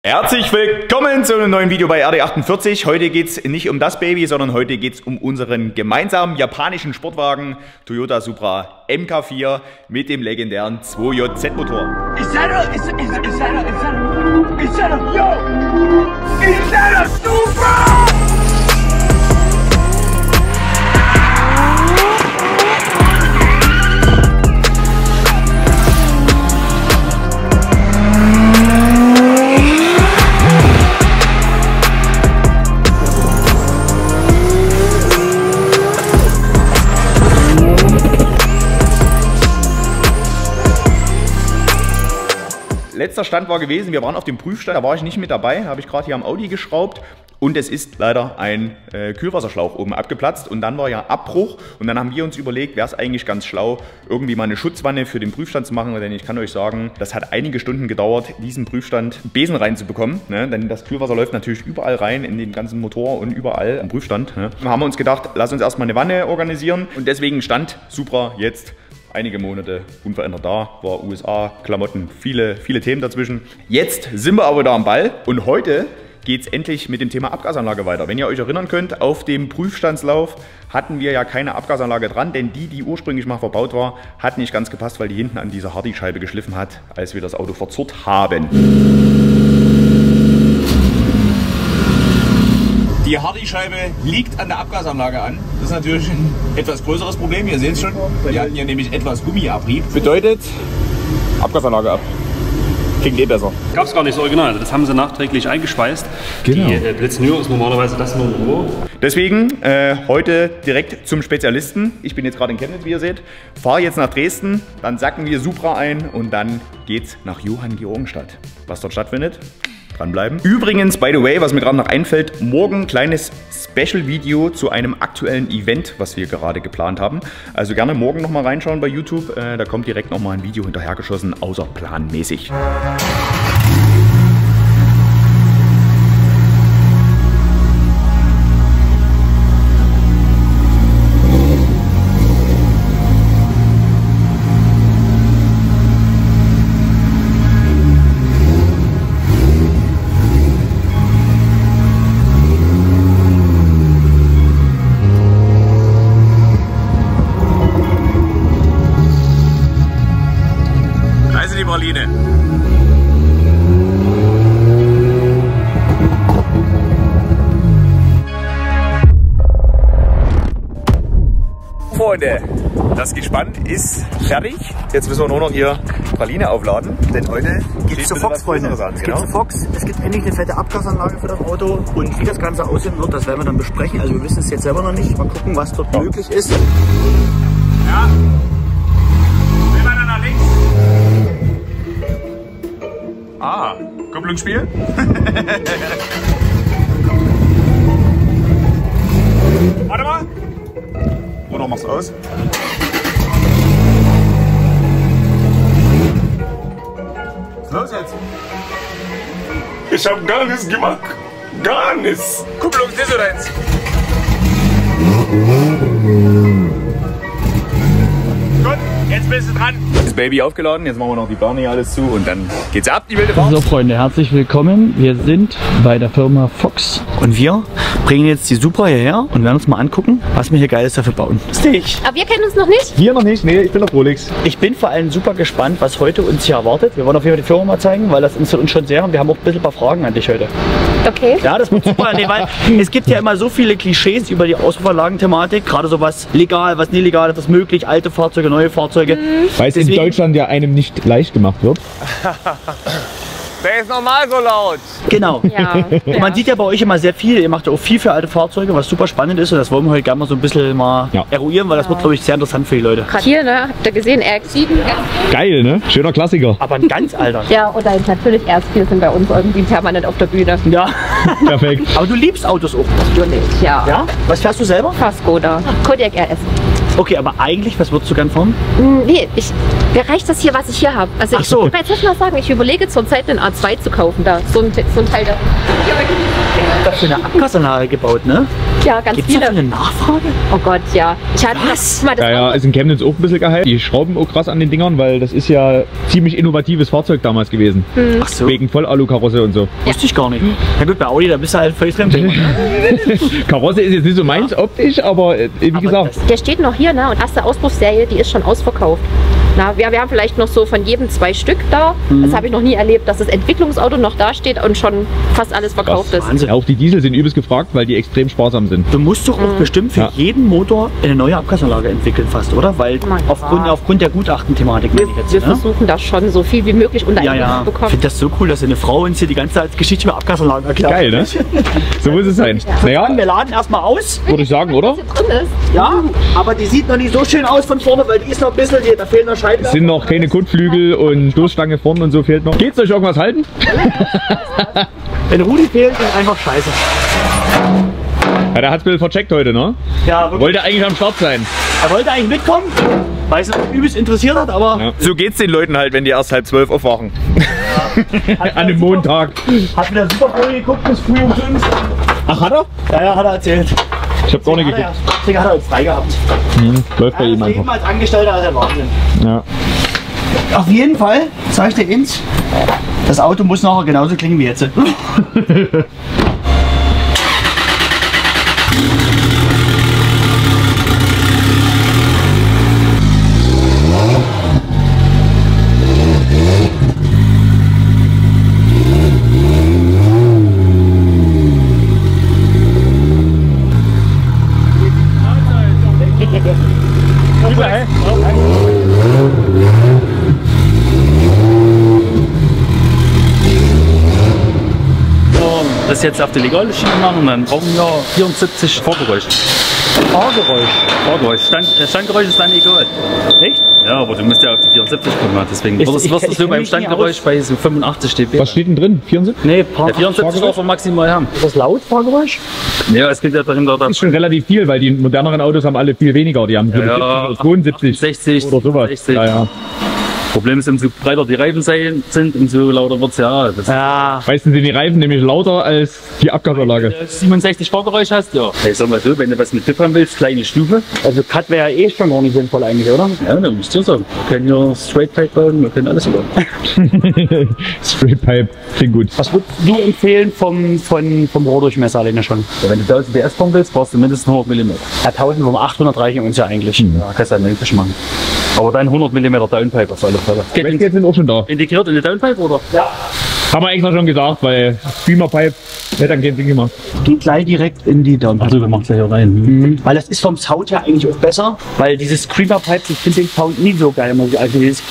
Herzlich willkommen zu einem neuen Video bei RD48. Heute geht es nicht um das Baby, sondern heute geht es um unseren gemeinsamen japanischen Sportwagen Toyota Supra MK4 mit dem legendären 2JZ Motor. Is that a Supra? Letzter Stand war gewesen, wir waren auf dem Prüfstand, da war ich nicht mit dabei, habe ich gerade hier am Audi geschraubt und es ist leider ein Kühlwasserschlauch oben abgeplatzt und dann war ja Abbruch und dann haben wir uns überlegt, wäre es eigentlich ganz schlau, irgendwie mal eine Schutzwanne für den Prüfstand zu machen, denn ich kann euch sagen, das hat einige Stunden gedauert, diesen Prüfstand Besen reinzubekommen, ne? Denn das Kühlwasser läuft natürlich überall rein, in den ganzen Motor und überall am Prüfstand. Ne? Da haben wir uns gedacht, lass uns erstmal eine Wanne organisieren und deswegen stand Supra jetzt einige Monate unverändert da, war USA, Klamotten, viele Themen dazwischen. Jetzt sind wir aber da am Ball und heute geht es endlich mit dem Thema Abgasanlage weiter. Wenn ihr euch erinnern könnt, auf dem Prüfstandslauf hatten wir ja keine Abgasanlage dran, denn die ursprünglich mal verbaut war, hat nicht ganz gepasst, weil die hinten an dieser Hardy-Scheibe geschliffen hat, als wir das Auto verzurrt haben. Die Hardy-Scheibe liegt an der Abgasanlage an. Das ist natürlich ein etwas größeres Problem. Ihr seht es schon. Wir hatten hier nämlich etwas Gummiabrieb. Bedeutet, Abgasanlage ab. Klingt eh besser. Gab es gar nicht so original. Also das haben sie nachträglich eingespeist. Genau. Die Blitznür ist normalerweise das nur im Rohr. Deswegen heute direkt zum Spezialisten. Ich bin jetzt gerade in Chemnitz, wie ihr seht. Fahre jetzt nach Dresden, dann sacken wir Supra ein und dann geht's nach Johanngeorgenstadt. Was dort stattfindet? Dranbleiben. Übrigens, by the way, was mir gerade noch einfällt, morgen ein kleines Special-Video zu einem aktuellen Event, was wir gerade geplant haben. Also gerne morgen nochmal reinschauen bei YouTube. Da kommt direkt nochmal ein Video hinterhergeschossen, außerplanmäßig. Praline. Freunde, das Gespann ist fertig. Jetzt müssen wir nur noch hier Praline aufladen, denn heute geht's zu Fox, Freunde. Es gibt zu Fox, es gibt endlich eine fette Abgasanlage für das Auto und wie das Ganze aussehen wird, das werden wir dann besprechen. Also wir wissen es jetzt selber noch nicht. Mal gucken, was dort möglich ist. Ja. Ah, Kupplungsspiel? Warte mal. Oder mach's aus. Was ist los jetzt? Ich hab gar nichts gemacht. Gar nichts. Kupplungsdissonanz. Gut, jetzt bist du dran. Das Baby aufgeladen, jetzt machen wir noch die Plane hier alles zu und dann geht's ab, die wilde Fahrt. So Freunde, herzlich willkommen. Wir sind bei der Firma Fox und wir bringen jetzt die Supra hierher und werden uns mal angucken, was wir hier Geiles dafür bauen. Stich. Aber wir kennen uns noch nicht? Wir noch nicht, nee, ich bin der Rolex. Ich bin vor allem super gespannt, was heute uns hier erwartet. Wir wollen auf jeden Fall die Firma mal zeigen, weil das interessiert uns schon sehr und wir haben auch ein bisschen ein paar Fragen an dich heute. Okay. Ja, das wird super, nee, weil es gibt ja immer so viele Klischees über die Auspuffverlagen-Thematik, gerade so was legal, was nicht legal, was möglich, alte Fahrzeuge, neue Fahrzeuge. Weil es in Deutschland ja einem nicht leicht gemacht wird. Der ist normal so laut. Genau. Ja. Man sieht ja bei euch immer sehr viel. Ihr macht ja auch viel für alte Fahrzeuge, was super spannend ist. Und das wollen wir heute gerne mal so ein bisschen mal eruieren, weil das wird, glaube ich, sehr interessant für die Leute. Gerade hier, ne, habt ihr gesehen, RX-7. Geil, ne? Schöner Klassiker. Aber ein ganz alter. Ja, und dann natürlich RX-4 sind bei uns irgendwie permanent auf der Bühne. Ja. Perfekt. Aber du liebst Autos auch. Natürlich, ja. Ja? Was fährst du selber? Skoda. Kodiaq RS. Okay, aber eigentlich, was würdest du gern fahren? Nee, mir reicht das hier, was ich hier habe. Also Ach so. Ich kann jetzt mal sagen, ich überlege zurzeit einen A2 zu kaufen da. So ein Teil da. Das ist eine Abgasanlage gebaut, ne? Ja, ganz Gibt's viele. da eine Nachfrage? Oh Gott, ja. Ich hatte das mal das Ja, ist in Chemnitz auch ein bisschen gehypt. Die schrauben auch krass an den Dingern, weil das ist ja ziemlich innovatives Fahrzeug damals gewesen. Ach so, Wegen Vollalukarosse und so. wusste ich gar nicht. Na gut, bei Audi, da bist du halt völlig drin. Karosse ist jetzt nicht so meins optisch, aber wie gesagt. Der steht noch hier, ne? Und erste Auspuffserie, die ist schon ausverkauft. Na, wir haben vielleicht noch so von jedem 2 Stück da. Das habe ich noch nie erlebt, dass das Entwicklungsauto noch da steht und schon fast alles verkauft ist. Wahnsinn. Ja, auch die Diesel sind übelst gefragt, weil die extrem sparsam sind. Du musst doch auch bestimmt für jeden Motor eine neue Abgasanlage entwickeln fast, oder? Weil aufgrund der Gutachtenthematik, meine ich jetzt. Wir versuchen das schon so viel wie möglich unter einen Hut zu Ich bekommen. finde das so cool, dass eine Frau uns hier die ganze Zeit Geschichte über Abgasanlagen erklärt. Geil, ne? So muss es sein. Ja, Naja, wir laden erstmal aus. würde ich sagen, oder? Drin ist. Ja, aber die sieht noch nicht so schön aus von vorne, weil die ist noch ein bisschen, da fehlen noch Scheiben. Es sind noch keine Kotflügel und Stoßstange vorne und so fehlt noch. Geht's euch irgendwas halten? Wenn Rudi fehlt, ist einfach scheiße. Ja, der hat's ein bisschen vercheckt heute, ne? Ja, wirklich. Wollte eigentlich am Start sein. Er wollte eigentlich mitkommen, weil es ihn übelst interessiert hat, aber Ja. So geht's den Leuten halt, wenn die erst 11:30 aufwachen. An dem Montag. hat wieder Super Bowl geguckt bis früh um 5. Ach, hat er? Ja, hat er erzählt. Ich hab gar nicht geguckt. Deswegen hat er uns frei gehabt. Läuft bei ihm Das Leben einfach. als Angestellter ist der Wahnsinn. Ja. Auf jeden Fall, sag ich dir eins, das Auto muss nachher genauso klingen wie jetzt. Das jetzt auf die legale Schiene machen und dann brauchen wir 74 Fahrgeräusch. Fahrgeräusch. Standgeräusch ist dann egal. Echt? Ja, aber du musst ja auf die 74 kommen. Deswegen wirst du ich so beim kenn mich Standgeräusch bei so 85 dB. Was steht denn drin? 74? Nee, Der 74 darf er maximal haben. Ist das laut, Fahrgeräusch? Ja, es geht ja dahinter. Das ist schon relativ viel, weil die moderneren Autos haben alle viel weniger. Die haben 70 oder 72 60 oder sowas. 60. Ja, ja. Problem ist, umso breiter die Reifen sind, umso lauter wird es ja. Das Ja. Meistens sind die Reifen nämlich lauter als die Abgasanlage. 67 Fahrgeräusch hast, ja. Ich sag mal so, wenn du was mit TÜV haben willst, kleine Stufe. Also Cut wäre ja schon gar nicht sinnvoll eigentlich, oder? Ja, dann musst du sagen. Wir können hier Straight Pipe bauen, wir können alles bauen. Straight Pipe, klingt gut. Was würdest du empfehlen vom Rohrdurchmesser alleine schon? Ja, wenn du 1000 PS fahren willst, brauchst du mindestens 100 mm. Ja, 1800 reichen uns ja eigentlich. Ja, kannst du dann möglich machen. Aber dann 100 mm Downpipe auf alle Fälle. Westgate sind auch schon da. Integriert in die Downpipe, oder? Ja. Haben wir extra schon gesagt, weil Streamer Pipe hätte dann kein Ding gemacht. Geht gleich direkt in die Downpipe. Also, wir machen es ja hier rein. Weil das ist vom Sound her eigentlich auch besser, weil diese Screamer Pipes, ich finde den Sound nie so geil. Also dieses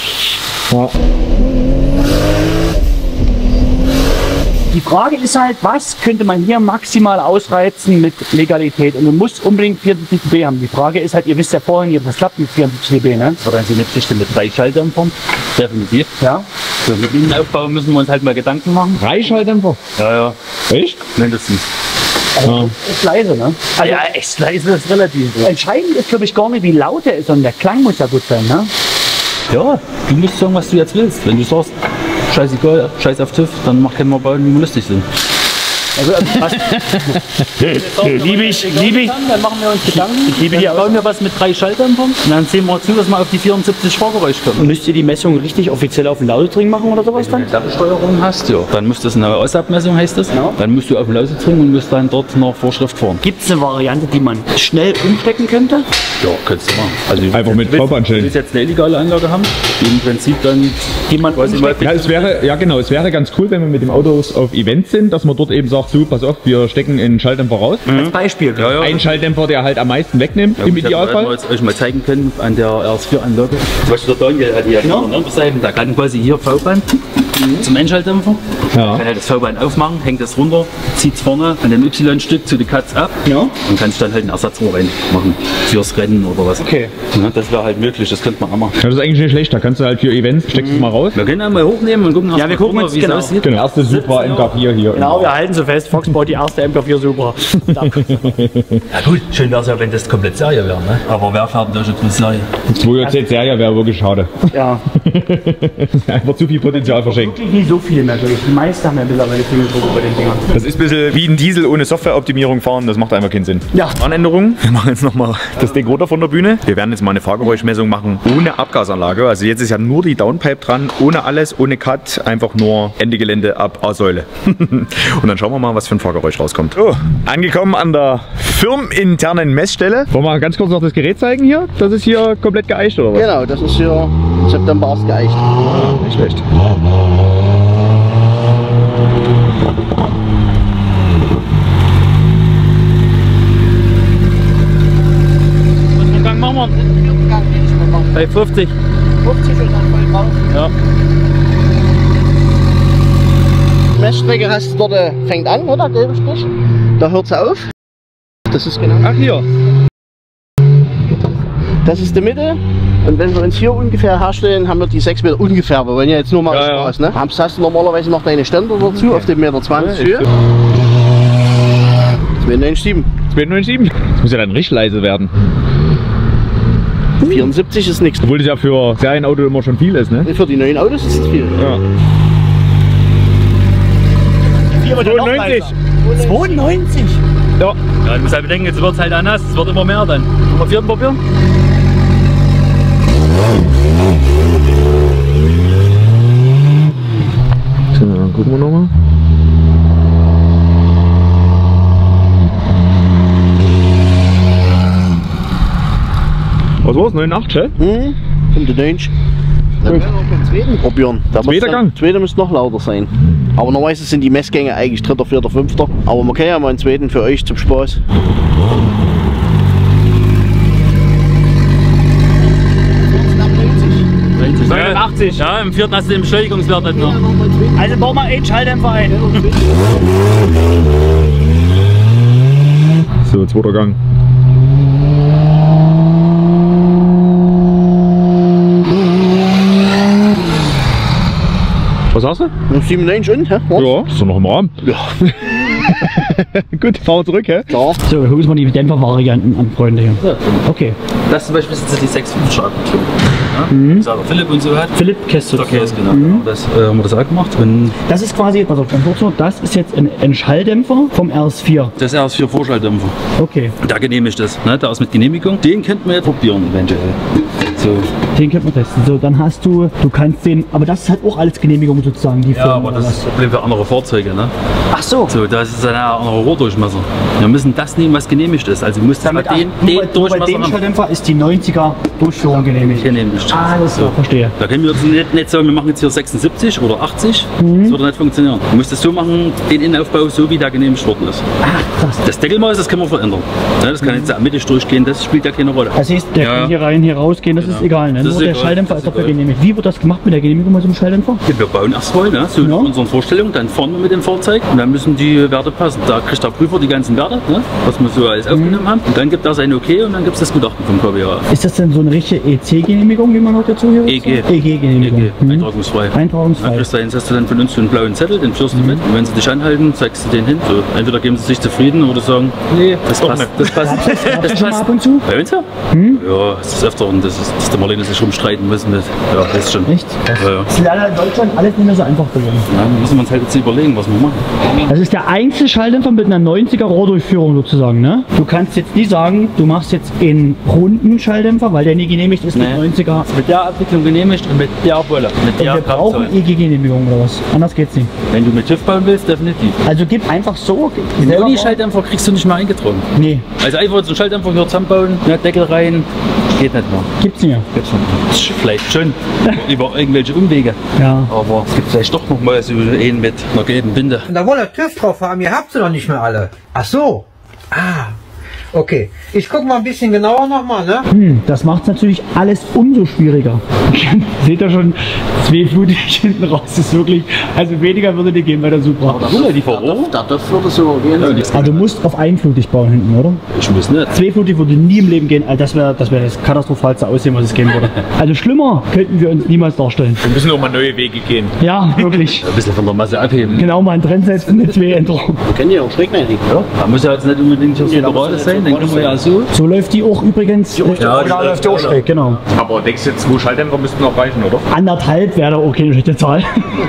Die Frage ist halt, was könnte man hier maximal ausreizen mit Legalität? Und du musst unbedingt 74 dB haben. Die Frage ist halt, ihr wisst ja vorhin, das klappt mit 74 dB, ne? Das wird dann so eine Geschichte mit 3 Schalldämpfern. Definitiv. Ja. So, mit dem Aufbau müssen wir uns halt mal Gedanken machen. 3 Schalldämpfer? Ja, ja. Echt? Mindestens. Ist leise, ne? Also, Ja, echt leise ist relativ. entscheidend ist, glaube ich, gar nicht, wie laut er ist, sondern der Klang muss ja gut sein, ne? Ja, du musst sagen, was du jetzt willst. Wenn du sagst, scheißegal, scheiß auf TÜV, dann mach keinen mal bauen, wie wir lustig sind. Also, was, liebe ich, Dann machen wir uns Gedanken. ich liebe die Dann bauen wir was mit 3 Schalldämpfern und dann sehen wir zu, dass wir auf die 74 Fahrgeräusch kommen. Müsst ihr die Messung richtig offiziell auf den Lausitring machen oder sowas dann? Wenn du eine Klappsteuerung hast, ja, dann musst du das eine Ausabmessung, heißt das. Ja. Dann musst du auf den Lausitring und musst dann dort nach Vorschrift fahren. Gibt es eine Variante, die man schnell umstecken könnte? Ja, könntest du machen. Also, Einfach mit du Schraubandschellen. willst jetzt eine illegale Anlage haben, die im Prinzip dann Jemand weiß ich mal, Ja, es wäre ganz cool, wenn wir mit dem Autos auf Events sind, dass man dort eben sagt, so, pass auf, wir stecken einen Schalldämpfer raus. als Beispiel. ja, ja. Ein Schalldämpfer, der halt am meisten wegnimmt, im Ich hätte Idealfall. euch mal zeigen können an der RS4-Anlage. Zum Beispiel der Daniel hat hier an der anderen Seite, da kann quasi hier V-Band zum Einschalldämpfer. Ja. Kann halt das V-Band aufmachen, hängt das runter, zieht es vorne an dem Y-Stück zu den Cuts ab Ja. und kannst dann halt ein Ersatzrohr reinmachen fürs Rennen oder was. Okay. Ja, das wäre halt möglich, das könnte man auch machen. Ja, das ist eigentlich nicht schlecht, da kannst du halt für Events, steckst du mal raus. Wir können einmal hochnehmen und gucken, Ja, wir gucken uns, wie es genau. aussieht. Genau, erste Supra MK4 hier. Genau, wir halten so fest, Fox baut die erste MK4 Supra. Ja gut, schön wäre es ja, wenn das komplett Serie wäre, ne? Aber wer fährt denn da schon Serie? 2JZ Serie wäre wirklich schade. Ja. Einfach zu viel Potenzial verschenkt. Wirklich nicht so viele mehr durch. Die meisten haben ja mittlerweile Klingeldruck bei den Dingern. Das ist ein bisschen wie ein Diesel ohne Softwareoptimierung fahren, das macht einfach keinen Sinn. Ja. Anänderung. Wir machen jetzt nochmal das Ding runter von der Bühne. Wir werden jetzt mal eine Fahrgeräuschmessung machen ohne Abgasanlage. Also jetzt ist ja nur die Downpipe dran, ohne alles, ohne Cut, einfach nur Ende Gelände ab A-Säule. Und dann schauen wir mal, was für ein Fahrgeräusch rauskommt. So, angekommen an der firmeninternen Messstelle. Wollen wir mal ganz kurz noch das Gerät zeigen hier? Das ist hier komplett geeicht oder was? Genau, das ist hier September erst geeicht. Nicht schlecht. Was Gang machen wir? Bei 50. 50 und dann voll drauf. Ja. Die Messstrecke hast du dort, fängt an, oder? Gelbe Strich. Da hört es auf. Das ist genau. Ach hier. Das ist die Mitte. Und wenn wir uns hier ungefähr herstellen, haben wir die 6 Meter ungefähr. Wir wollen ja jetzt nur mal Spaß, ne? Hast du normalerweise noch deine Ständer dazu auf dem 1,20 Meter Höhe. 297. 297. Das muss ja dann richtig leise werden. 74 ist nichts. Obwohl das ja für Serienauto immer schon viel ist, ne? Für die neuen Autos ist das viel. Ja. 92. 92? Ja. Ja, du musst halt bedenken, jetzt wird es halt auch nass, es wird immer mehr dann. Nummer 4 probieren? So, dann gucken wir nochmal. Was war's? 89, Mhm. Kommt der Deutsch. Dann werden wir beim zweiten probieren. Der Zweiter Gang? Zweiter müsste noch lauter sein. Aber normalerweise sind die Messgänge eigentlich 3., 4., 5. Aber man kann ja mal einen zweiten für euch zum Spaß. Ja, 80. Ja, im 4. hast du den Beschleunigungswert nicht noch. Also bau mal einen Schalldämpfer ein. So, zweiter Gang. Was hast du? 97 und, hä? Ja, ist doch noch im Rahmen. Ja. Gut, fahren wir zurück, hä? Klar. So, gucken wir mal die Dämpfervarianten an, Freunde hier. Okay. Das zum Beispiel sind die 6,5 Abkühlung. Ja? Das auch Philipp und so hat. Philipp Käst Okay, ist genau. Das haben wir das auch gemacht. Und das ist quasi, pass auf, ganz kurz noch, das ist jetzt ein Schalldämpfer vom RS4. das RS4 Vorschalldämpfer. Okay. Da genehmigt ist. Ne? Da ist mit Genehmigung. Den könnten wir jetzt probieren eventuell. So. Den könnte man testen. So, dann hast du kannst den, aber das hat auch alles Genehmigung sozusagen, die Ja, Firma, aber oder das was? ist das Problem für andere Fahrzeuge. Ne? Ach so. So, das ist ein anderer Rohrdurchmesser. Wir müssen das nehmen, was genehmigt ist. Also du musst Damit den bei dem Durchmesser haben. Schalldämpfer ist die 90er Durchführung genehmigt. Genehmigt. Alles klar, verstehe. Da können wir jetzt nicht sagen, wir machen jetzt hier 76 oder 80. Mhm. Das würde nicht funktionieren. Du musst es so machen, den Innenaufbau, so wie der genehmigt worden ist. Ach, krass. Das Deckelmaß, das können wir verändern. Ja, das kann jetzt mittig durchgehen, das spielt ja keine Rolle. Das heißt, der Ja, kann ja. hier rein, hier rausgehen, das ist egal, ne? Das Nur ist der egal, Schalldämpfer das ist ist dafür egal. genehmigt. Wie wird das gemacht mit der Genehmigung bei so einem Schalldämpfer? Wir bauen erst voll, ne? So Ja. in unseren Vorstellungen, dann fahren wir mit dem Fahrzeug und dann müssen die Werte passen. Da kriegt der Prüfer die ganzen Werte, ne? Was wir so alles aufgenommen haben. Und dann gibt er sein Okay und dann gibt es das Gutachten vom KBA. Ist das denn so eine richtige EC-Genehmigung, wie man noch dazu hier EG. EG-Genehmigung. EG, eintragungsfrei. Dann Eintragungsfrei. kriegst du einen, hast du dann von uns so einen blauen Zettel, den führst du mit. Und wenn sie dich anhalten, zeigst du den hin. So, entweder geben sie sich zufrieden oder sagen, nee, das passt. Das passt. Das schon mal ab und zu? Bei uns ja? Ja, es ist öfter und das ist, dass der Marlene sich rumstreiten müssen mit. Ja, das ist schon. Echt? Ja, ja. Das ist leider in Deutschland alles nicht mehr so einfach geworden. Ja, müssen wir uns halt jetzt überlegen, was wir machen. Das ist der einzige Schalldämpfer mit einer 90er Rohrdurchführung sozusagen, ne? Du kannst jetzt nie sagen, du machst jetzt einen runden Schalldämpfer, weil der nie genehmigt ist mit 90er. Mit der Abwicklung genehmigt und mit der Wolle. Mit Und der wir brauchen Kraftzahl. EG-Genehmigung oder was? Anders geht's nicht. Wenn du mit TÜV bauen willst, definitiv. Also gib einfach so. Den selber Uni-Schalldämpfer kriegst du nicht mehr eingetragen. bauen. Nee, Also einfach jetzt einen Schalldämpfer hier zusammenbauen, ne, Deckel rein, geht nicht mehr. gibt's nicht mehr. Gibt's nicht. Vielleicht schon über irgendwelche Umwege. Ja. Aber es gibt vielleicht doch noch mal so einen mit einer gelben Binde. Da wollt ihr TÜV drauf haben, ihr habt sie doch nicht mehr alle. Ach so. Ah. Okay. Ich guck mal ein bisschen genauer nochmal, ne? Das macht es natürlich alles umso schwieriger. Seht ihr schon, zweiflutig hinten raus ist wirklich, also weniger würde die gehen bei der Supra. Die Verrohrung? Da würde so gehen. Aber du musst auf einflutig bauen hinten, oder? Ich muss nicht. Zweiflutig würde nie im Leben gehen, also das wäre das katastrophalste Aussehen, was es gehen würde. Also schlimmer könnten wir uns niemals darstellen. Wir müssen auch mal neue Wege gehen. Ja, wirklich. Ein bisschen von der Masse abheben. Genau mal ein Trend setzen mit zwei Änderungen. Wir können ja auch schräg reinlegen. Ja, da muss ja jetzt nicht unbedingt so eine Gerade sein. rein, dann können wir ja so. So läuft die auch übrigens. Ja, die läuft auch schräg, genau. Aber denkst du, 2 Schalldämpfer müssten noch reichen, oder? 1,5 wäre da okay, eine schlechte Zahl.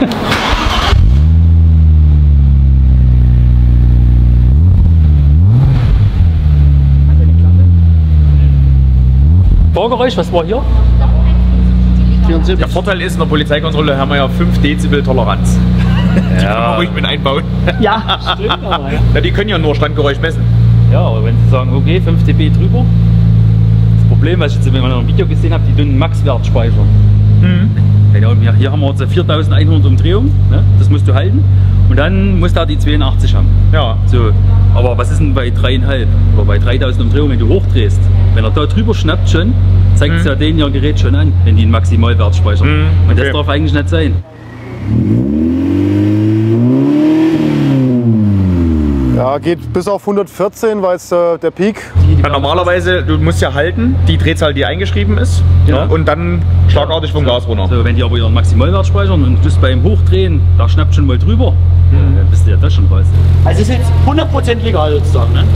Fahrgeräusch, was war hier? 74. Der Vorteil ist, in der Polizeikontrolle haben wir ja 5 Dezibel Toleranz. Die können wir ruhig mit einbauen. Ja, stimmt aber, ja. Ja, die können ja nur Standgeräusch messen. Ja, aber wenn Sie sagen, okay, 5 dB drüber. Das Problem, was ich jetzt in meinem Video gesehen habe, die tun einen Maxwert speichern. Ja, hier haben wir jetzt 4100 Umdrehungen, ne? Das musst du halten. Und dann muss da die 82 haben. Ja. So. Aber was ist denn bei 3,5 oder bei 3000 Umdrehungen, wenn du hochdrehst? Wenn er da drüber schnappt schon, zeigt es ja denen ihr Gerät schon an, wenn die einen Maximalwert speichern. Und das darf eigentlich nicht sein. Ja, geht bis auf 114, weil es der Peak. Ja, normalerweise, du musst ja halten, die Drehzahl, die eingeschrieben ist, ja. Und dann schlagartig vom Gas runter. So, wenn die aber ihren Maximalwert speichern und du beim Hochdrehen, da schnappt schon mal drüber, dann bist du ja das schon raus. Also ist jetzt 100% legal sozusagen, ne?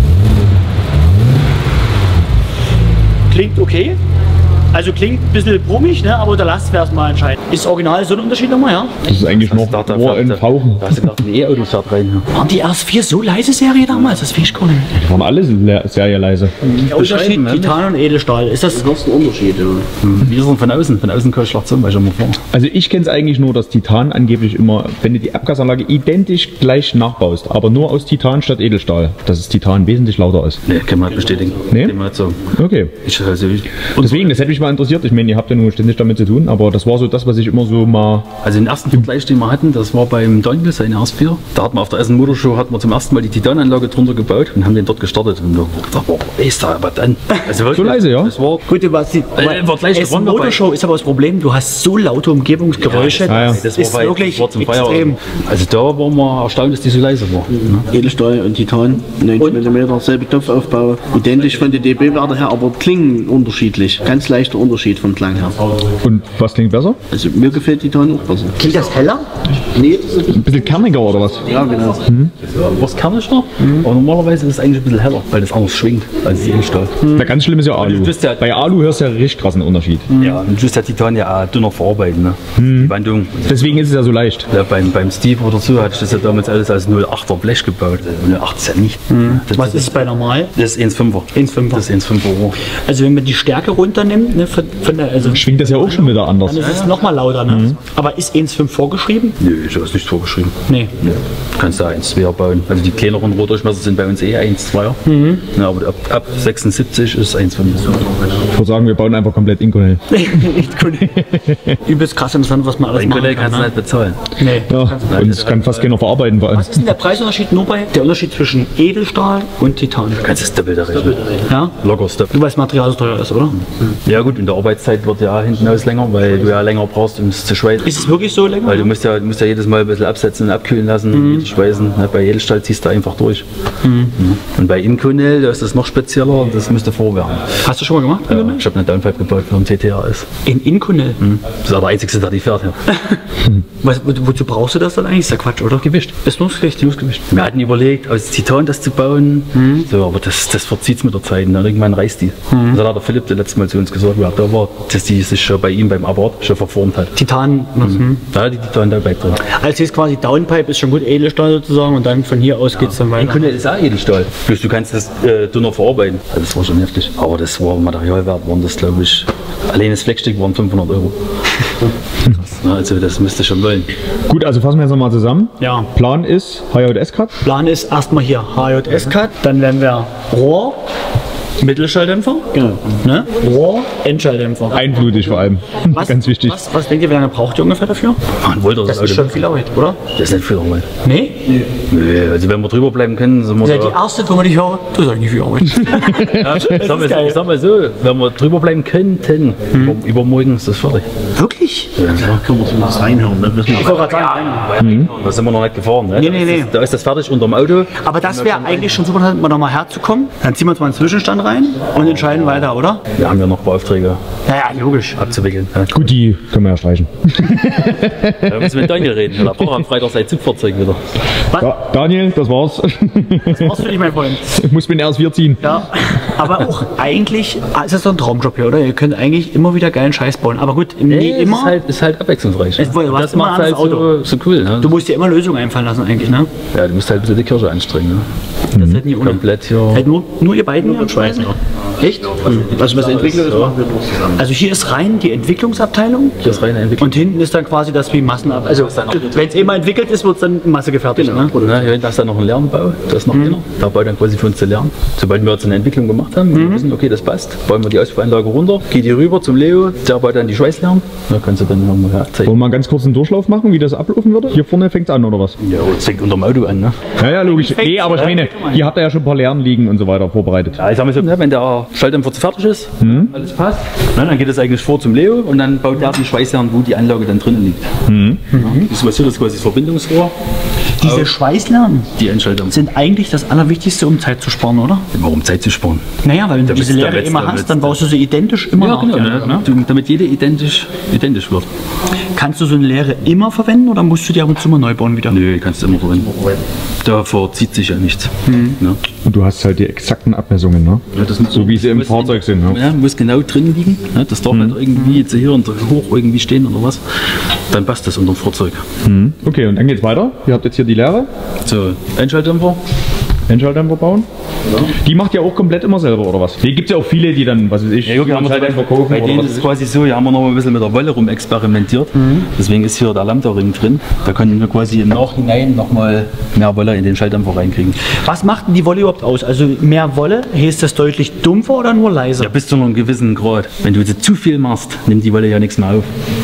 Klingt okay. Also klingt ein bisschen brummig, ne? Aber der Lastwert mal entscheidend. Ist original so ein Unterschied nochmal, ja? Das ist eigentlich noch nur ein Fauchen. Da hast du gedacht, ein E-Auto fährt rein. Waren die RS4 so leise Serie damals? Das weiß ich gar nicht. Die waren alle sehr leise. Der Unterschied Titan und Edelstahl. Ist das ein Unterschied? Ja. Wir sind von außen kann ich Schlagzeug, weil ich immer vor. Also ich kenne es eigentlich nur, dass Titan angeblich immer, wenn du die Abgasanlage identisch gleich nachbaust, aber nur aus Titan statt Edelstahl, dass es Titan wesentlich lauter ist. Nee, kann man nicht bestätigen. Nee? So. Okay. Deswegen, das hätte mich mal interessiert. Ich meine, ihr habt ja nur ständig damit zu tun, aber das war so das, was ich immer so mal... Also den ersten Vergleich, den wir hatten, das war beim Daniel, sein RS4. Da hat man auf der Essen Motorshow zum ersten Mal die Titananlage drunter gebaut und haben den dort gestartet. Und da war ist da aber dann. Also so leise, ja? Das war gut, Essen Motorshow ist aber das Problem, du hast so laute Umgebungsgeräusche. Ja, das ist wirklich extrem. Also da waren wir erstaunt, dass die so leise war. Edelstahl und Titan, 90 mm, selbe Knopfaufbau, identisch von den dB-Werte her, aber klingen unterschiedlich. Ganz leichter Unterschied vom Klang her. Und was klingt besser? Also mir gefällt Titan auch besser. Klingt das heller? Nee, das ist ein bisschen kerniger oder was? Ja, genau. Was kerniger? Aber normalerweise ist es eigentlich ein bisschen heller, weil das anders schwingt als die Edelstahl. Ja, ganz schlimm ist ja Alu. Bei Alu hörst du ja richtig krassen Unterschied. Ja, und du musst ja Titan ja dünner verarbeiten, ne? Die Wandung. Deswegen ist es ja so leicht. Ja, beim Steve oder so hatte ich das ja damals alles als 0,8er Blech gebaut. 0,8 ist ja nicht. Was ist bei normal? Das ist 1,5er. 1,5er. Das ist 1,5er hoch. Also wenn man die Stärke runternimmt, ne, von der, also schwingt das ja auch schon wieder anders. Dann ist es nochmal lauter. Ne? Aber ist 1,5 vorgeschrieben? Nö, da ist nichts vorgeschrieben. Nee. Du kannst da 1,2er bauen. Also die kleineren Rohrdurchmesser sind bei uns 1,2er. Ja, aber ab 76 ist 1,5. Ich würde sagen, wir bauen einfach komplett Inconel. Übelst krass interessant, was man alles machen kann. Kannst du nicht bezahlen. Nee. Ja, und es kann fast keiner verarbeiten bei uns. Was ist denn der Preisunterschied nur bei der Unterschied zwischen Edelstahl und Titan? Du kannst das Doppelte rechnen. Ja? Locker Stop. Du weißt, Material so teuer ist, oder? Ja gut, in der Arbeitszeit wird ja hinten aus länger, weil du ja länger brauchst, um es zu schweißen. Ist es wirklich so länger? Weil du musst ja jedes Mal ein bisschen absetzen und abkühlen lassen, schweißen. Bei Edelstahl ziehst du einfach durch. Und bei Inconel, da ist das noch spezieller, das müsste vorwärmen. Hast du schon mal gemacht? Ja, ich habe eine Downpipe gebaut für einen TTRS. In Inconel? Das ist der einzige, der die fährt. Ja. Wozu brauchst du das dann eigentlich? Ist ja Quatsch, oder? Gewicht. Ist nur das Gewicht. Wir hatten überlegt, aus Titan das zu bauen, so, aber das verzieht es mit der Zeit. Ne? Irgendwann reißt die. Das hat der Philipp das letzte Mal zu uns gesagt, ja, da war, dass die sich schon bei ihm beim Abort schon verformt hat. Titan? Da die Titan Downpipe drin. Also ist quasi Downpipe, ist schon gut Edelstahl sozusagen und dann von hier aus geht es dann weiter. Inconel ist auch Edelstahl. Bloß du kannst das dünner verarbeiten. Also das war schon heftig. Aber das war Materialwert, waren das glaube ich, allein das Fleckstück waren 500 €. Also das müsste schon wollen. Gut, also fassen wir jetzt nochmal zusammen. Ja. Plan ist HJS-Cut. Plan ist erstmal hier HJS-Cut, dann werden wir Rohr, Mittelschalldämpfer, genau. Ne? Rohr, Endschalldämpfer. Einblutig vor allem. Ganz wichtig. Was denkt ihr, wie lange braucht ihr ungefähr dafür? Das ist schon viel Arbeit, oder? Das ist nicht viel Arbeit. Nee? Nee, also wenn wir drüber bleiben können, sind wir ja, die erste, wo man dich hören, das ist eigentlich viel Arbeit. Ich sag mal so, wenn wir drüber bleiben könnten, übermorgen ist das fertig. Wirklich? Ja, können wir so was reinhören. Ne? Ich wollte gerade sagen, Da sind wir noch nicht gefahren. Ne? Nee. Da ist das fertig unterm Auto. aber das wäre eigentlich schon super, mal nochmal herzukommen. Dann ziehen wir uns mal einen Zwischenstand rein und entscheiden weiter, oder? Wir haben ja noch Beauftragte Ja, logisch. abzuwickeln. Ja. Gut, die können wir ja streichen. Da müssen wir mit Daniel reden. Da braucht er am Freitag sein Zugfahrzeug wieder. Daniel, das war's. Das war's für dich, mein Freund. Ich muss mir ein RS4 ziehen. Ja, aber auch eigentlich ist das so ein Traumjob hier, oder? Ihr könnt eigentlich immer wieder geilen Scheiß bauen. Aber gut, nie immer. Ist halt abwechslungsreich. Das macht halt so cool. Ne? Du musst dir immer Lösungen einfallen lassen eigentlich, ne? Ja, du musst halt ein bisschen die Kirche anstrengen. Ne? Das hätten die ohne. Komplett hier. Halt nur ihr beiden hier am Schweißen? Echt? Was Entwicklung ist, machen wir nur. Also hier ist rein die Entwicklungsabteilung. Hier ist reine Entwicklung. Und hinten ist dann quasi das wie Massenab. Also wenn es eh mal entwickelt ist, wird es dann in Masse gefertigt. Genau. Ne? Ja, hier hinten hast du dann noch einen Lernbau. Das ist noch einer. Da baut dann quasi für uns zu lernen. Sobald wir jetzt eine Entwicklung gemacht haben, wir wissen, okay, das passt, bauen wir die Auspuffanlage runter, geht die rüber zum Leo, der baut dann die Schweißlernen. Da kannst du dann nochmal zeigen. Wollen wir mal ganz kurz einen Durchlauf machen, wie das ablaufen würde? Hier vorne fängt es an, oder was? Ja, das fängt unterm Auto an, ne? Ja, logisch. Nee, aber ich meine, hier habt ihr ja schon ein paar Lernen liegen und so weiter vorbereitet. Ja, ich sag mal so, wenn der Schalldämpfer fertig ist, alles passt, dann geht es eigentlich vor zum Leo und dann baut der die Schweißlernen, wo die Anlage dann drinnen liegt. Das ist quasi das Verbindungsrohr. Diese Schweißlernen, die Einschaltung, sind eigentlich das Allerwichtigste, um Zeit zu sparen, oder? Warum Zeit zu sparen? Naja, weil wenn du diese Lehre immer hast, dann baust du sie identisch immer nach. Genau, ne? Damit jede identisch wird. Kannst du so eine Lehre immer verwenden oder musst du die ab und zu mal neu bauen wieder? Nö, kannst du immer verwenden. Da verzieht sich ja nichts. Ne? Und du hast halt die exakten Abmessungen, ne? Ja, das so wie sie im Fahrzeug sind. Ne? Ja, muss genau drin liegen. Ne? Das darf nicht irgendwie jetzt hier und hoch irgendwie stehen oder was. Dann passt das unter dem Fahrzeug. Okay, und dann geht's weiter. Ihr habt jetzt hier die Lehre. So, Einschalldämpfer bauen. Ja. Die macht ja auch komplett immer selber, oder was? Hier gibt es ja auch viele, die dann, was weiß ich, ja, bei denen ist es quasi so, hier haben wir noch ein bisschen mit der Wolle rum experimentiert. Deswegen ist hier der Lambda-Ring drin. Da können wir quasi im Nachhinein nochmal mehr Wolle in den Schalldämpfer reinkriegen. Was macht denn die Wolle überhaupt aus? Also mehr Wolle, heißt das deutlich dumpfer oder nur leiser? Ja, bis zu einem gewissen Grad. Wenn du jetzt zu viel machst, nimmt die Wolle ja nichts mehr auf.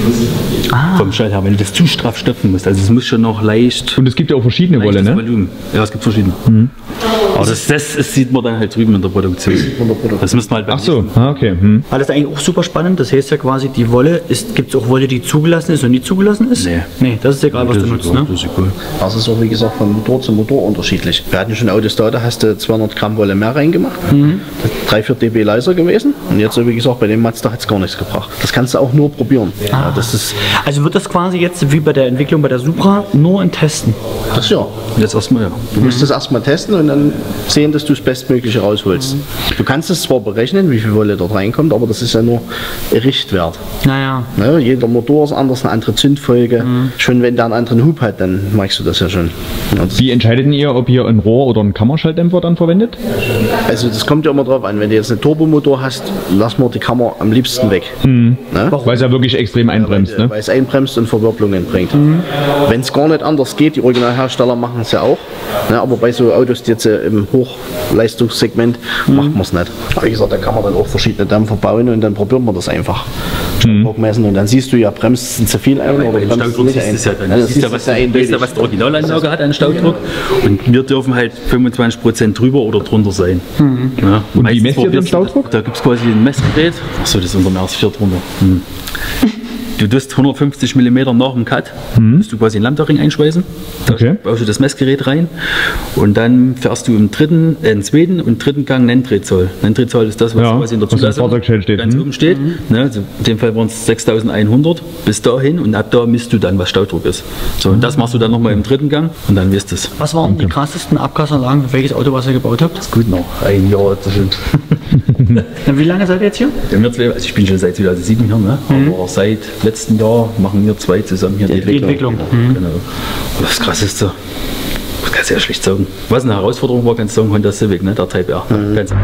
Vom Schall her, wenn du das zu straff stopfen musst. Also es muss schon noch leicht. Und es gibt ja auch verschiedene Wolle, ne? Volumen. Ja, es gibt verschiedene. Aber das sieht man dann halt drüben in der Produktion. Das müsste man halt. Ach so, okay. Weil das ist eigentlich auch super spannend. Das heißt ja quasi, die Wolle gibt es auch Wolle, die zugelassen ist und nicht zugelassen ist? Nee, das ist egal, was du nutzt. Ne? Das ist cool. Das ist auch wie gesagt von Motor zu Motor unterschiedlich. Wir hatten schon Autos da hast du 200 Gramm Wolle mehr reingemacht. 3-4 dB leiser gewesen. Und jetzt, wie gesagt, bei dem Mazda hat es gar nichts gebracht. Das kannst du auch nur probieren. Ja, das ist also wird das quasi jetzt wie bei der Entwicklung bei der Supra nur in Testen? Das ja. Jetzt erstmal, ja. Du musst das erstmal testen und dann sehen, dass du das Bestmögliche rausholst. Du kannst es zwar berechnen, wie viel Wolle dort reinkommt, aber das ist ja nur ein Richtwert. Naja. Ja, jeder Motor ist anders, eine andere Zündfolge. Schon wenn der einen anderen Hub hat, dann merkst du das ja schon. Ja, wie entscheidet ihr, ob ihr ein Rohr- oder einen Kammerschalldämpfer dann verwendet? Also das kommt ja immer drauf an. Wenn du jetzt einen Turbomotor hast, lass mal die Kammer am liebsten weg. Ne? Weil es ja wirklich extrem einbremst. Weil es einbremst und Verwirbelungen bringt. Wenn es gar nicht anders geht, die Originalhersteller machen es ja auch. Ne, aber bei so Autos, die jetzt im Hochleistungssegment, macht man es nicht. Wie gesagt, da kann man dann auch verschiedene Dämpfer bauen und dann probiert man das einfach. Messen und dann siehst du ja, bremst es zu viel ein oder bremst es nicht ein. Das ist ja, was die Originalanlage hat an Staudruck und wir dürfen halt 25% drüber oder drunter sein. Ja, und wie messt ihr den Staudruck? Da gibt es quasi ein Messgerät. Achso, das ist unter dem RS4 drunter. Du tust 150 mm nach dem Cut, musst du quasi einen Lambda-Ring einschweißen. Da baust du das Messgerät rein und dann fährst du im zweiten und dritten Gang Nenndrehzahl. Nenndrehzahl ist das, was quasi in der Zulassung ganz oben steht. Ne, also in dem Fall waren es 6100 bis dahin und ab da misst du dann, was Staudruck ist. So, und das machst du dann nochmal im dritten Gang und dann misst es. Was waren die krassesten Abgasanlagen, für welches Auto, was ihr gebaut habt? Das ist gut noch, ein Jahr. Wie lange seid ihr jetzt hier? Also ich bin schon seit 2007 hier, ne? Aber seit letzten Jahr machen wir zwei zusammen hier die Entwicklung. Genau. Und das Krasseste, das kannst du ja schlecht sagen. Was eine Herausforderung war, kannst du sagen, Honda Civic, ne? Der Type R.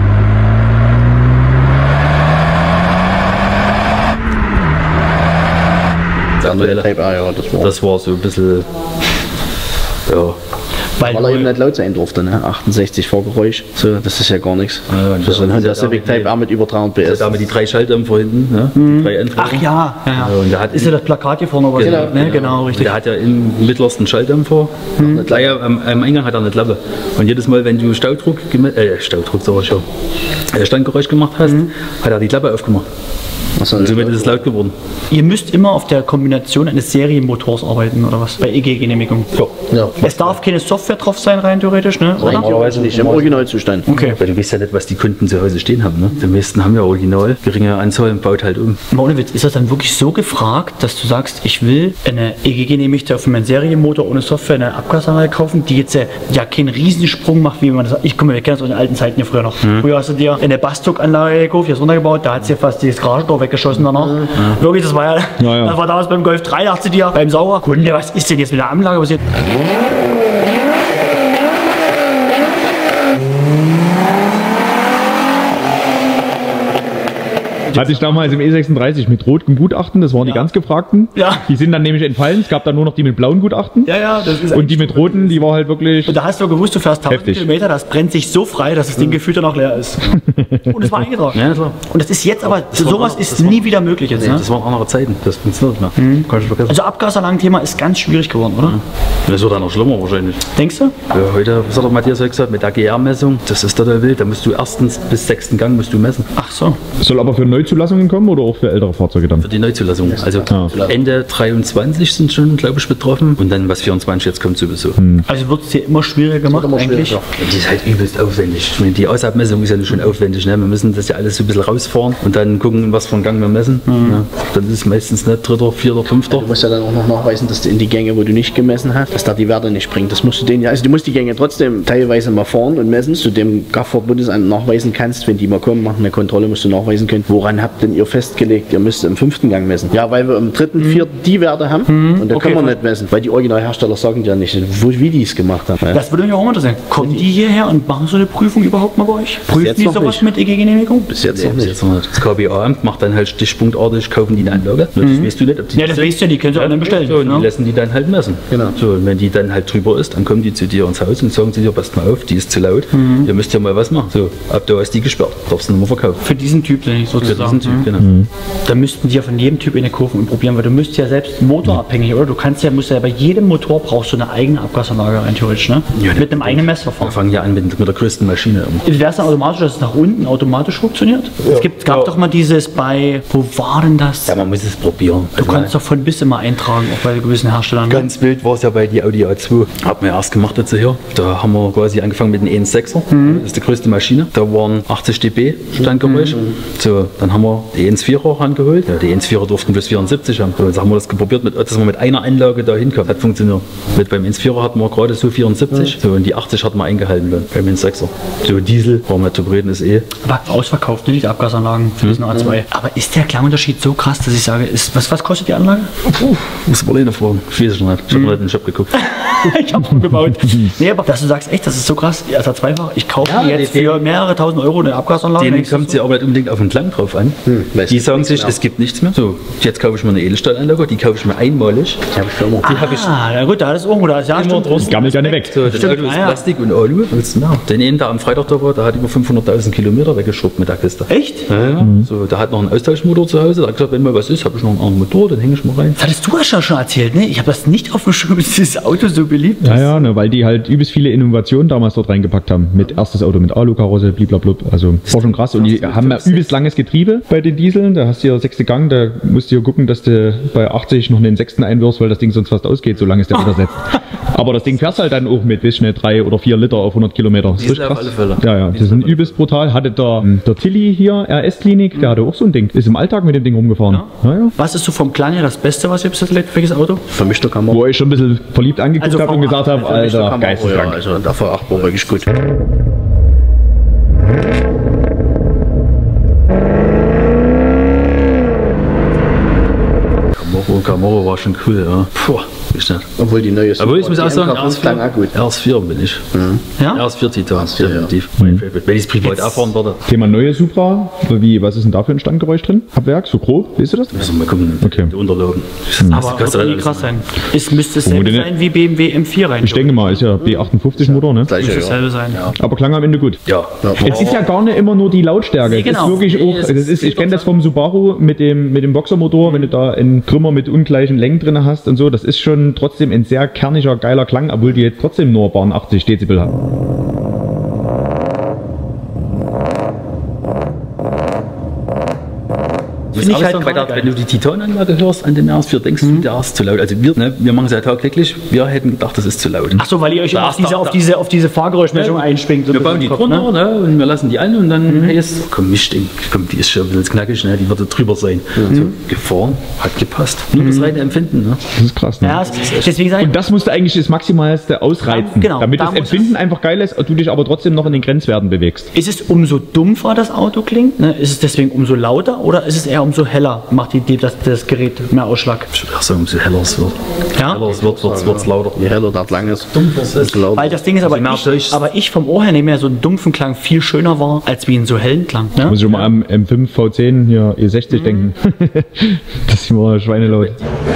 Das war so ein bisschen, ja. Weil er eben nicht laut sein durfte, ne? 68 Fahrgeräusch, so, das ist ja gar nichts. Für so ein Honda Civic Type R mit über 300 PS. Da haben wir die 3 Schalldämpfer hinten, ne? Die 3 Ach ja. Und der hat ist ja das Plakat hier vorne, was genau, richtig. Und der hat ja im mittlersten Schalldämpfer. Am Eingang hat er eine Klappe. Und jedes Mal, wenn du Standgeräusch gemacht hast, hat er die Klappe aufgemacht. Und somit ist es laut geworden. Ihr müsst immer auf der Kombination eines Serienmotors arbeiten, oder was? Bei EG-Genehmigung. Ja. Es darf keine Software drauf sein, rein theoretisch, ne? Oder? Normalerweise nicht, im Originalzustand. Okay. Weil du weißt ja nicht, was die Kunden zu Hause stehen haben. Ne? Die meisten haben ja original, geringe Anzahl und baut halt um. Aber ohne Witz, ist das dann wirklich so gefragt, dass du sagst, ich will eine EG-genehmigte für meinen Serienmotor ohne Software eine Abgasanlage kaufen, die jetzt ja keinen Riesensprung macht, wie man das. Ich komme, wir kennen das aus den alten Zeiten ja früher noch. Früher hast du dir eine Bastuk-Anlage gekauft, die hast runtergebaut, da hat sie fast das Garagentor weggeschossen danach. Wirklich, das war ja, das war damals beim Golf 3, dachte dir beim Sauer, Kunde, was ist denn jetzt mit der Anlage passiert? Hatte ich damals im E36 mit rotem Gutachten, das waren die ganz gefragten. Ja. Die sind dann nämlich entfallen, es gab dann nur noch die mit blauen Gutachten. Ja, das ist. Und die mit roten, die war halt wirklich. Und da hast du gewusst, du fährst 1000 Kilometer, das brennt sich so frei, dass das Ding gefühlt danach leer ist. Und es war eingetragen. Ja, klar. Und das ist jetzt aber, sowas ist nie wieder möglich jetzt. Nee, Ne? das waren andere Zeiten, das funktioniert nicht mehr. Kann ich vergessen. Also Abgasanlagen-Thema ist ganz schwierig geworden, oder? Das wird dann noch schlimmer wahrscheinlich. Denkst du? Ja, heute, was hat der Matthias heute gesagt, mit AGR-Messung, das ist total wild, da musst du erstens bis 6. Gang musst du messen. Ach so. Soll aber für Neuzulassungen kommen oder auch für ältere Fahrzeuge dann? Für die Neuzulassung. Also Ende 23 sind schon, glaube ich, betroffen und dann was 24 jetzt kommt sowieso. Also wird es dir immer schwieriger gemacht eigentlich? Das ist halt übelst aufwendig. Ich meine, die Ausabmessung ist ja schon aufwendig. Ne? Wir müssen das ja alles so ein bisschen rausfahren und dann gucken, was für einen Gang wir messen. Ja. Dann ist es meistens nicht 3., 4., 5. Du musst ja dann auch noch nachweisen, dass du in die Gänge, wo du nicht gemessen hast, dass da die Werte nicht bringt. Das musst du denen ja, also du musst die Gänge trotzdem teilweise mal fahren und messen, dass du dem Kraftfahrtbundesamt nachweisen kannst, wenn die mal kommen, machen eine Kontrolle, musst du nachweisen können, woran habt denn ihr festgelegt, ihr müsst im 5. Gang messen. Ja, weil wir im 3., 4. die Werte haben und da können wir nicht messen, weil die Originalhersteller sagen ja nicht, wie die es gemacht haben. Ja. Das würde mich auch mal interessieren. Kommen die hierher und machen so eine Prüfung überhaupt mal bei euch? Prüfen die sowas mit EG-Genehmigung? Bis jetzt noch nicht. Das KBA-Amt macht dann halt stichpunktartig, kaufen die eine Anlage. Das weißt du nicht, ob die das weißt du ja, die können sie auch dann bestellen. So, und die lassen die dann halt messen. Genau. So, und wenn die dann halt drüber ist, dann kommen die zu dir ins Haus und sagen zu dir, passt mal auf, die ist zu laut, ihr müsst ja mal was machen. So, ab da ist die gesperrt, darfst du nicht mehr verkaufen. Für diesen Typ sozusagen. Für diesen Typ, genau. Da müssten die ja von jedem Typ eine Kurve probieren, weil du müsst ja selbst motorabhängig, oder? Du musst ja bei jedem Motor brauchst du eine eigene Abgasanlage rein theoretisch, ne? Ja, mit einem eigenen Messverfahren. Wir fangen ja an mit der größten Maschine. Wäre es dann automatisch, dass es nach unten automatisch funktioniert? Ja. Es gab doch mal dieses wo war denn das? Ja, man muss es probieren. Du kannst doch von bis immer eintragen, auch bei gewissen Herstellern. Ganz wild war es ja bei die Audi A2. Haben wir erst gemacht jetzt hier. Da haben wir quasi angefangen mit dem 1.6er. Das ist die größte Maschine. Da waren 80 dB Standgeräusch. So, dann haben wir die 1.4er rangeholt. Ja, die 1.4er durften bis 74 haben. So, jetzt haben wir das probiert, dass wir mit einer Anlage da hinkommen. Hat funktioniert. Beim 1.4er hatten wir gerade so 74. So, und die 80 hatten wir eingehalten dann, beim 1.6er. So, Diesel, brauchen wir zu reden, ist eh. Aber ausverkauft, nicht die Abgasanlagen für diesen A2. Aber ist der Klangunterschied so krass, dass ich sage, was kostet die Anlage? Muss man Lena fragen. Ich weiß es nicht. Ich habe nicht in den Shop geguckt. Ich habe schon gebaut. Nee, aber dass du sagst, echt, das ist so krass. Ja, also zweifach, ich kaufe jetzt für mehrere tausend Euro eine Abgasanlage. Denen kommt es ja aber nicht unbedingt auf den Klang drauf an. Die sagen sich, es gibt nichts mehr. So, jetzt kaufe ich mir eine Edelstahlanlage, die kaufe ich mir einmalig. Die habe ich für immer. Na gut, da ist irgendwo, da ist ja immer drin. Gammelt ja nicht weg. So, das Auto ist Plastik und Alu. Den einen, der am Freitag da war, der hat über 500.000 Kilometer weggeschrubbt mit der Kiste. Echt? Ja. So, der hat noch einen Austauschmotor zu Hause. Der hat gesagt, wenn mal was ist, habe ich noch einen anderen Motor, den hänge ich mal rein. Das hattest du ja schon erzählt, ne? Ich habe das nicht auf dem Schirm, dass dieses Auto so beliebt ist. Ja, ne, weil die halt übelst viele Innovationen damals dort reingepackt haben. Mit erstes Auto mit Alukarosse, bliblablub. Also war schon krass. Und die haben ja übelst langes Getriebe bei den Dieseln. Da hast du ja 6. Gang, da musst du ja gucken, dass du bei 80 noch einen 6. einwirfst, weil das Ding sonst fast ausgeht, solange es der wieder setzt. Aber das Ding fährst halt dann auch mit bis schnell 3 oder 4 Liter auf 100 Kilometer. Das ist auf alle Fälle. Ja, die sind übelst brutal. Hatte der Tilly hier, RS-Klinik, der hatte auch so ein Ding. Ist im Alltag mit dem Ding rumgefahren. Ja. Was ist so vom Klang her das Beste, was ihr bis jetzt erlebt? Welches Auto? Für mich der Kamera. Wo ich schon ein bisschen verliebt angeguckt habe und gesagt habe, Alter, geisteskrank. Ja, also dafür 8 war wirklich gut. Camaro war schon cool, ja. Puh, ist nicht. Obwohl die neue Aber ich muss auch sagen, RS4, RS4 bin ich. Ja? RS4 Titan, definitiv. Wenn ich es privat erfahren würde. Thema neue Supra, was ist denn da für ein Standgeräusch drin? Abwerk, so grob, weißt du das? Müssen wir mal gucken, die Unterlagen. Aber das wird nie krass sein. Es müsste dasselbe sein wie BMW M4 rein. Ich denke mal, ist ja B58 Motor, ne? Müsste dasselbe sein. Ja. Aber klang am Ende gut. Ja. Es ist ja gar nicht immer nur die Lautstärke. Nee, genau. Es ist wirklich auch, ich kenne das vom Subaru mit dem Boxermotor, wenn du da einen Krümmer mit ungleichen Längen drin hast und so, das ist schon trotzdem ein sehr kerniger, geiler Klang, obwohl die jetzt trotzdem nur 80 Dezibel haben. Finde ich halt wenn du die Titananlage hörst an den RS4, denkst du, der ist zu laut. Also wir machen es ja tagtäglich, wir hätten gedacht, das ist zu laut. Ach so, weil ihr euch auf diese Fahrgeräuschmessung einspringt. So wir bauen die drunter, ne? Und wir lassen die an und dann, hey, komm, die ist schon ein bisschen knackig, ne? Die wird da drüber sein. So, gefahren, hat gepasst. Nur das reine Empfinden. Ne? Das ist krass. Ne? Ja, deswegen und das musst du eigentlich das Maximalste ausreizen, damit das Empfinden einfach geil ist, du dich aber trotzdem noch in den Grenzwerten bewegst. Ist es umso dumpfer das Auto klingt? Ne? Ist es deswegen umso lauter oder ist es eher umso heller? Macht das Gerät mehr Ausschlag? Ich würde sagen, umso heller es wird. Ja? Heller es wird es lauter. Je heller das lang ist, dumpfer es ist. Weil das Ding ist, aber ich vom Ohr her nehme ja so einen dumpfen Klang viel schöner war, als wie einen so hellen Klang. Ne? Muss ich mal am M5 V10 hier E60 denken. Das ist immer schweinelaut.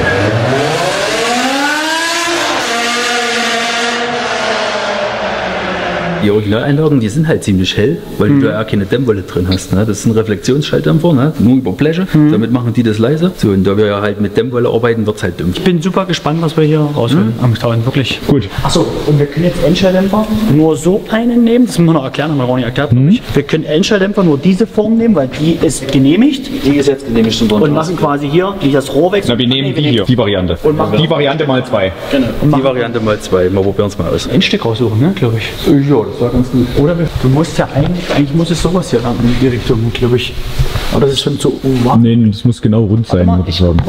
Die Originaleinlagen, die sind halt ziemlich hell, weil du da ja keine Dämmwolle drin hast. Ne? Das ist ein Reflexionsschalldämpfer, ne? Nur über Bleche. Damit machen die das leise. So, und da wir ja halt mit Dämmwolle arbeiten, wird es halt dumpf. Ich bin super gespannt, was wir hier rausholen am Staunen, wirklich. Gut. Achso, und wir können jetzt Endschalldämpfer nur so einen nehmen. Das müssen wir noch erklären, haben wir noch nicht erklärt. Wir können Endschalldämpfer nur diese Form nehmen, weil die ist genehmigt. Die ist jetzt genehmigt. Und machen quasi hier das Rohr weg. Na, wir nehmen die hier, die Variante. Und machen die Variante mal 2. Genau. Die Variante mal 2. Mal probieren es mal aus. Ein Stück raussuchen, ne, glaube ich. Ja, das war ganz gut. Oder du musst ja eigentlich muss es sowas hier lang in die Richtung, glaube ich. Aber das ist schon so warm. Nee, das muss genau rund sein, würde ich sagen.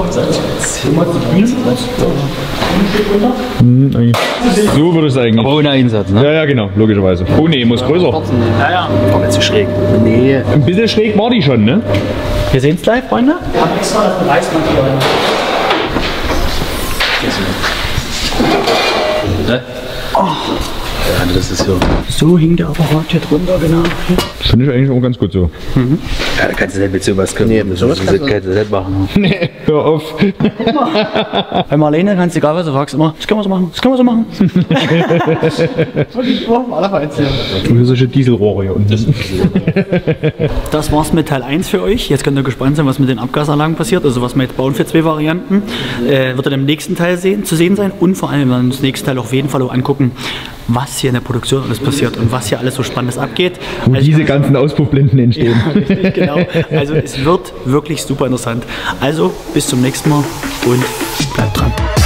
So würde es eigentlich. Aber ohne Einsatz, ne? Ja, genau, logischerweise. Oh ne, muss größer. Ja. War nicht so schräg. Nee. Ein bisschen schräg war die schon, ne? Wir sehen es live, Freunde. Ich habe extra das Beweismarkier. Ne? Ja, das ist so. So hing der Apparat hier drunter, genau. Finde ich eigentlich auch ganz gut so. Ja, da kannst du nicht mit sowas können. Nee, mit sowas kannst du nicht machen. Nee, hör auf. Guck mal. Bei Marlene kannst du egal was du fragst, immer, das können wir so machen, das können wir so machen. Wirklich immer allerseits, ja. Und hier solche Dieselrohre hier unten. Das war's mit Teil 1 für euch. Jetzt könnt ihr gespannt sein, was mit den Abgasanlagen passiert. Also was wir jetzt bauen für 2 Varianten. Wird dann im nächsten Teil zu sehen sein. Und vor allem werden wir uns das nächste Teil auf jeden Fall auch angucken, was hier in der Produktion alles passiert und was hier alles so Spannendes abgeht. Wo also diese ganzen Auspuffblinden entstehen. Ja, richtig, genau. Also es wird wirklich super interessant. Also bis zum nächsten Mal und bleibt dran.